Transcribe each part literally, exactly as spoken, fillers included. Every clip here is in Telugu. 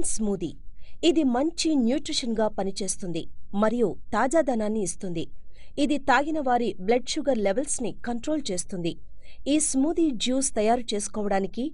Green smoothie. ఇది మంచి న్యూట్రిషన్గా పనిచేస్తుంది మరియు తాజాదనాన్ని ఇస్తుంది. ఇది తాగిన వారి బ్లడ్ షుగర్ లెవెల్స్ని కంట్రోల్ చేస్తుంది. ఈ స్మూదీ జ్యూస్ తయారు చేసుకోవడానికి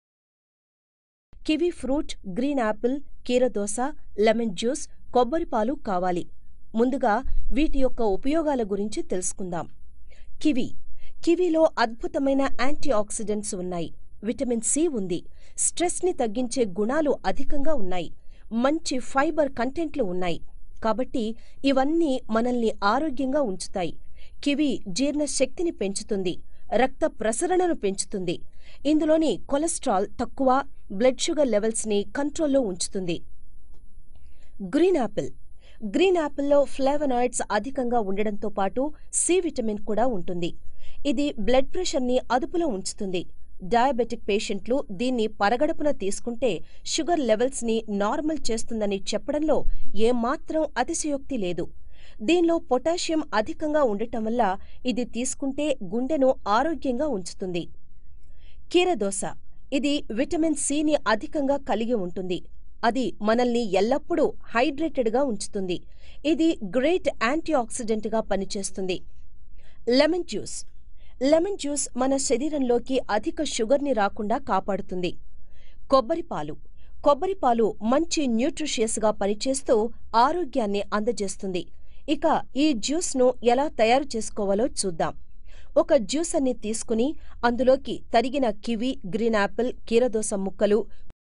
కివీ ఫ్రూట్, గ్రీన్ యాపిల్, కీరదోస, లెమన్ జ్యూస్, కొబ్బరిపాలు కావాలి. ముందుగా వీటి యొక్క ఉపయోగాల గురించి తెలుసుకుందాం. కివీ. కివీలో అద్భుతమైన యాంటీ ఆక్సిడెంట్స్ ఉన్నాయి. విటమిన్ సి ఉంది. స్ట్రెస్ని తగ్గించే గుణాలు అధికంగా ఉన్నాయి. మంచి ఫైబర్ కంటెంట్లు ఉన్నాయి. కాబట్టి ఇవన్నీ మనల్ని ఆరోగ్యంగా ఉంచుతాయి. కివీ జీర్ణశక్తిని పెంచుతుంది, రక్త ప్రసరణను పెంచుతుంది. ఇందులోని కొలెస్ట్రాల్ తక్కువ, బ్లడ్ షుగర్ లెవెల్స్ని కంట్రోల్లో ఉంచుతుంది. Green apple. గ్రీన్ యాపిల్లో ఫ్లేవనాయిడ్స్ అధికంగా ఉండడంతో పాటు సి విటమిన్ కూడా ఉంటుంది. ఇది బ్లడ్ ప్రెషర్ని అదుపులో ఉంచుతుంది. డయాబెటిక్ పేషెంట్లు దీన్ని పరగడుపున తీసుకుంటే షుగర్ లెవెల్స్ని నార్మల్ చేస్తుందని చెప్పడంలో ఏమాత్రం అతిశయోక్తి లేదు. దీనిలో పొటాషియం అధికంగా ఉండటం వల్ల ఇది తీసుకుంటే గుండెను ఆరోగ్యంగా ఉంచుతుంది. కీరదోస. ఇది విటమిన్ సిని అధికంగా కలిగి ఉంటుంది. అది మనల్ని ఎల్లప్పుడూ హైడ్రేటెడ్గా ఉంచుతుంది. ఇది గ్రేట్ యాంటీ ఆక్సిడెంట్గా పనిచేస్తుంది. Lemon juice. లెమన్ జ్యూస్ మన శరీరంలోకి అధిక షుగర్ని రాకుండా కాపాడుతుంది. కొబ్బరిపాలు. కొబ్బరిపాలు మంచి న్యూట్రిషియస్గా పనిచేస్తూ ఆరోగ్యాన్ని అందజేస్తుంది. ఇక ఈ జ్యూస్ను ఎలా తయారు చేసుకోవాలో చూద్దాం. ఒక జ్యూసర్ని తీసుకుని అందులోకి తరిగిన కివీ, గ్రీన్ యాపిల్, కీరదోస ముక్కలు,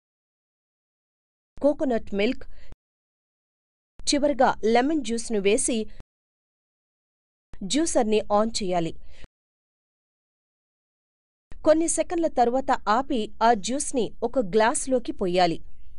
కోకోనట్ మిల్క్, చివరగా లెమన్ జ్యూస్ను వేసి జ్యూసర్ని ఆన్ చేయాలి. కొన్ని సెకన్ల తరువాత ఆపి ఆ జ్యూస్ని ఒక గ్లాసులోకి పొయ్యాలి.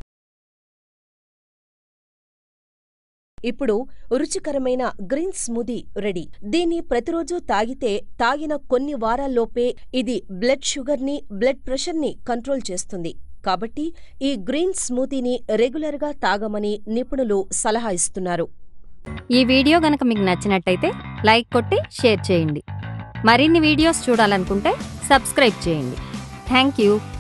ఇప్పుడు రుచికరమైన గ్రీన్ స్మూదీ రెడీ. దీన్ని ప్రతిరోజూ తాగితే తాగిన కొన్ని వారాల్లోపే ఇది బ్లడ్ షుగర్ని, బ్లడ్ ప్రెషర్ని కంట్రోల్ చేస్తుంది. కాబట్టి ఈ గ్రీన్ స్మూదీని రెగ్యులర్గా తాగమని నిపుణులు సలహా ఇస్తున్నారు. ఈ వీడియో గనక మీకు నచ్చినట్టయితే లైక్ కొట్టి షేర్ చేయండి. మరిన్ని వీడియోస్ చూడాలనుకుంటే సబ్స్క్రైబ్ చేయండి. Thank you.